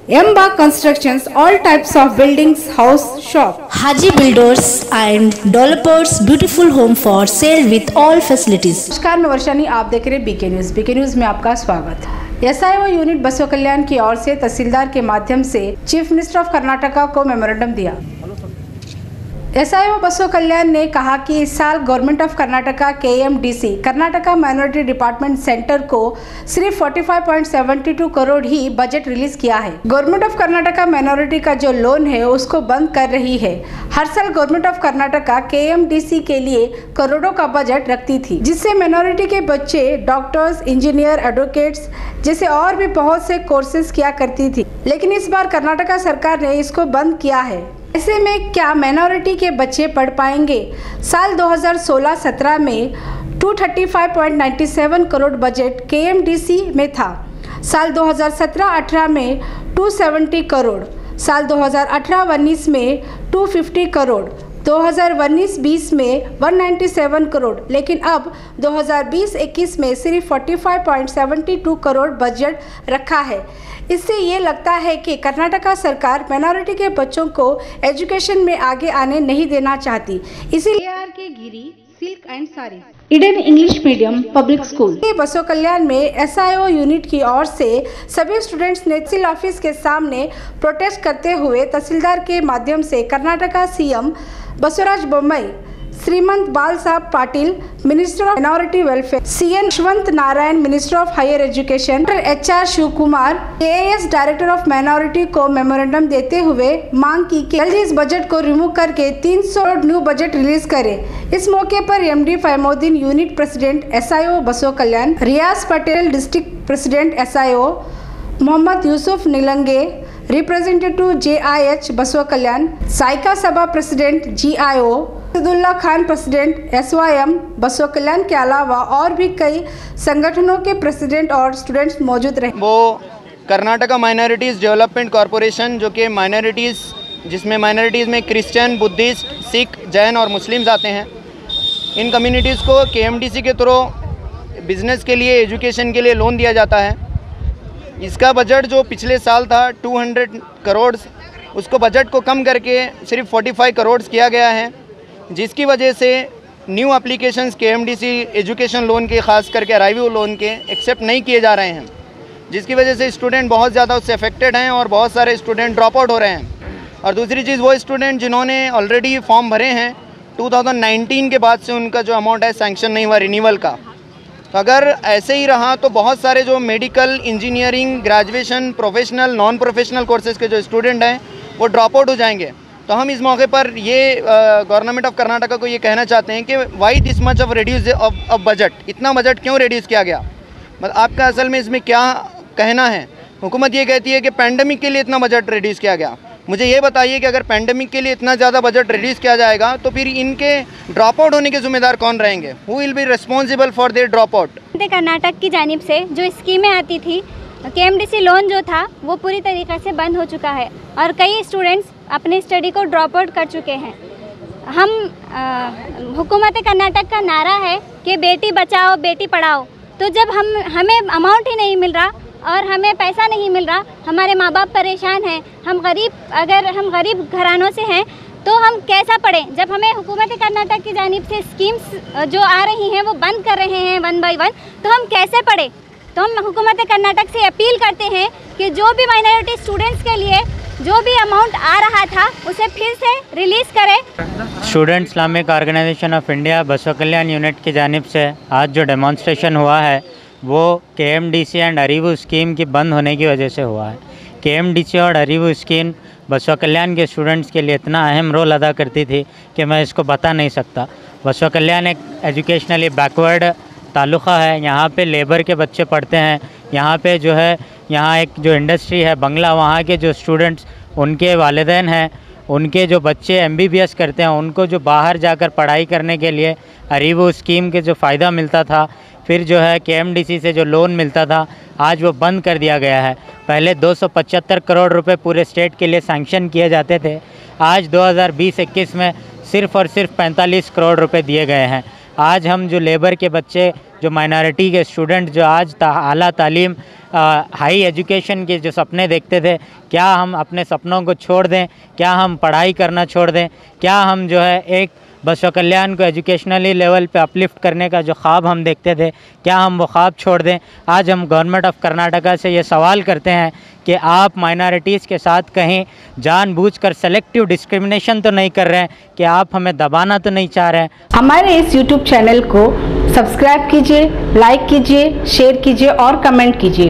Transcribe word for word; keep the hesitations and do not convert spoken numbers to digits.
Emba Constructions, all types of buildings, house, shop. Haji Builders and Developers, beautiful home for sale with all facilities. नमस्कार, मैं वर्षानी, आप देख रहे हैं BK news. BK news में आपका स्वागत है। एसआईओ यूनिट बसवा कल्याण की ओर से तहसीलदार के माध्यम से चीफ मिनिस्टर ऑफ कर्नाटका को मेमोरेंडम दिया। एसआईओ बसवा कल्याण ने कहा कि इस साल government of Karnataka KMDC Karnataka minority department centre को सिर्फ पैंतालीस पॉइंट सात दो करोड़ ही बजट रिलीज किया है। गवर्नमेंट ऑफ कर्नाटका माइनॉरिटी का जो लोन है उसको बंद कर रही है। हर साल गवर्नमेंट ऑफ कर्नाटका केएमडीसी के लिए करोड़ों का बजट रखती थी, जिससे माइनॉरिटी के बच्चे डॉक्टर्स, इंजीनियर, एडवोकेट्स जैसे और भी बहुत से कोर्सेज किया करती थी, लेकिन इस बार कर्नाटका सरकार ने इसको बंद किया है। ऐसे में क्या माइनॉरिटी के बच्चे पढ़ पाएंगे? साल दो हज़ार सोलह सत्रह में दो सौ पैंतीस पॉइंट नौ सात करोड़ बजट केएमडीसी में था। साल दो हज़ार सत्रह अठारह में दो सौ सत्तर करोड़, साल दो हज़ार अठारह उन्नीस में दो सौ पचास करोड़, दो हज़ार उन्नीस बीस में एक सौ सत्तानवे करोड़, लेकिन अब दो हज़ार बीस इक्कीस में सिर्फ पैंतालीस पॉइंट सात दो करोड़ बजट रखा है। इससे ये लगता है कि कर्नाटका सरकार माइनॉरिटी के बच्चों को एजुकेशन में आगे आने नहीं देना चाहती। इसीलिए R K Giri silk and sari Eden English medium public school Basava Kalyan में एसआईओ यूनिट की ओर से सभी स्टूडेंट्स ने तहसील ऑफिस के सामने प्रोटेस्ट करते हुए तहसीलदार के माध्यम से Karnataka CM Basavaraj Bommai, Shrimant Bal Sahab Patil, minister of minority welfare, CN Yashwant Narayan, minister of higher education, H R Shiv Kumar, AAS director of minority को मेमोरेंडम देते हुए मांग की कि जल्दी इस बजट को रिमूव करके तीन सौ न्यू बजट रिलीज करे। इस मौके पर MD Faimuddin, unit president SIO Basava Kalyan, Riyaz Patel, district president SIO, Mohammed Yusuf Nilange, representative JIH Basava Kalyan, Saika सभा president GIO, Sadulla Khan president SYM Basava Kalyan के अलावा और भी कई संगठनों के प्रेसिडेंट और स्टूडेंट्स मौजूद रहे। वो कर्नाटका माइनॉरिटीज़ डेवलपमेंट कॉरपोरेशन, जो कि माइनॉरिटीज़ जिसमें माइनॉरिटीज़ में क्रिश्चियन, बुद्धिस्ट, सिख, जैन और मुस्लिम्स आते हैं, इन कम्युनिटीज़ को केएमडीसी के थ्रू बिज़नेस के लिए, एजुकेशन के लिए लोन दिया जाता है। इसका बजट जो पिछले साल था दो सौ करोड़, उसको बजट को कम करके सिर्फ पैंतालीस करोड़ किया गया है, जिसकी वजह से new applications KMDC education loan के, ख़ास करके अराइवल लोन के एक्सेप्ट नहीं किए जा रहे हैं, जिसकी वजह से स्टूडेंट बहुत ज़्यादा उससे अफेक्टेड हैं और बहुत सारे स्टूडेंट ड्रॉप आउट हो रहे हैं। और दूसरी चीज़, वो स्टूडेंट जिन्होंने ऑलरेडी फॉर्म भरे हैं दो हज़ार उन्नीस के बाद से उनका जो अमाउंट है सैंक्शन नहीं हुआ रिन्यूअल का। तो अगर ऐसे ही रहा तो बहुत सारे जो medical, engineering, graduation, professional, non professional courses के जो स्टूडेंट हैं वो ड्रॉप आउट हो जाएंगे। तो हम इस मौके पर ये गवर्नमेंट ऑफ कर्नाटका को ये कहना चाहते हैं कि why this much of reduce of budget, इतना बजट क्यों रिड्यूस किया गया? मतलब आपका असल में इसमें क्या कहना है? हुकूमत ये कहती है कि पैंडमिक के लिए इतना बजट रिड्यूस किया गया। मुझे ये बताइए कि अगर पैंडमिक के लिए इतना ज़्यादा बजट रिड्यूस किया जाएगा तो फिर इनके ड्रॉप आउट होने के ज़िम्मेदार कौन रहेंगे? Who will be responsible for their drop out? Karnataka की जानिब से जो स्कीमें आती थी, केएमडीसी लोन जो था वो पूरी तरीक़े से बंद हो चुका है और कई स्टूडेंट्स अपनी स्टडी को ड्रॉप आउट कर चुके हैं। हम हुकूमत कर्नाटक का नारा है कि बेटी बचाओ बेटी पढ़ाओ, तो जब हम हमें अमाउंट ही नहीं मिल रहा और हमें पैसा नहीं मिल रहा, हमारे माँ बाप परेशान हैं, हम गरीब अगर हम गरीब घरानों से हैं तो हम कैसा पढ़ें? जब हमें हुकूमत कर्नाटक की जानिब से स्कीम्स जो आ रही हैं वो बंद कर रहे हैं वन बाय वन, तो हम कैसे पढ़ें? तो हम हुकूमत कर्नाटक से अपील करते हैं कि जो भी माइनॉरिटी स्टूडेंट्स के लिए जो भी अमाउंट आ रहा था उसे फिर से रिलीज़ करें। Student Islamic organisation of India Basava Kalyan unit की जानिब से आज जो डेमोन्स्ट्रेशन हुआ है वो केएमडीसी एंड अरीवू स्कीम की बंद होने की वजह से हुआ है। केएमडीसी और अरीवू स्कीम बसवा कल्याण के स्टूडेंट्स के लिए इतना अहम रोल अदा करती थी कि मैं इसको बता नहीं सकता। बसवा कल्याण एक एजुकेशनली बैकवर्ड तालुका है, यहाँ पे लेबर के बच्चे पढ़ते हैं, यहाँ पे जो है यहाँ एक जो इंडस्ट्री है बंगला, वहाँ के जो स्टूडेंट्स, उनके वालिदैन हैं, उनके जो बच्चे एमबीबीएस करते हैं, उनको जो बाहर जाकर पढ़ाई करने के लिए अरीवू स्कीम के जो फ़ायदा मिलता था, फिर जो है केएमडीसी से जो लोन मिलता था, आज वो बंद कर दिया गया है। पहले दो सौ पचहत्तर करोड़ रुपए पूरे स्टेट के लिए सैंक्शन किए जाते थे, आज दो हज़ार बीस इक्कीस में सिर्फ़ और सिर्फ पैंतालीस करोड़ रुपए दिए गए हैं। आज हम जो लेबर के बच्चे, जो माइनॉरिटी के स्टूडेंट जो आज ता, आला तालीम, हाई एजुकेशन के जो सपने देखते थे, क्या हम अपने सपनों को छोड़ दें? क्या हम पढ़ाई करना छोड़ दें? क्या हम जो है एक बसवा कल्याण को एजुकेशनली लेवल पे अपलिफ्ट करने का जो ख्वाब हम देखते थे, क्या हम वो ख्वाब छोड़ दें? आज हम गवर्नमेंट ऑफ कर्नाटका से ये सवाल करते हैं कि आप माइनॉरिटीज़ के साथ कहीं जानबूझकर सेलेक्टिव डिस्क्रिमिनेशन तो नहीं कर रहे हैं, कि आप हमें दबाना तो नहीं चाह रहे हैं? हमारे इस यूट्यूब चैनल को सब्सक्राइब कीजिए, लाइक कीजिए, शेयर कीजिए और कमेंट कीजिए।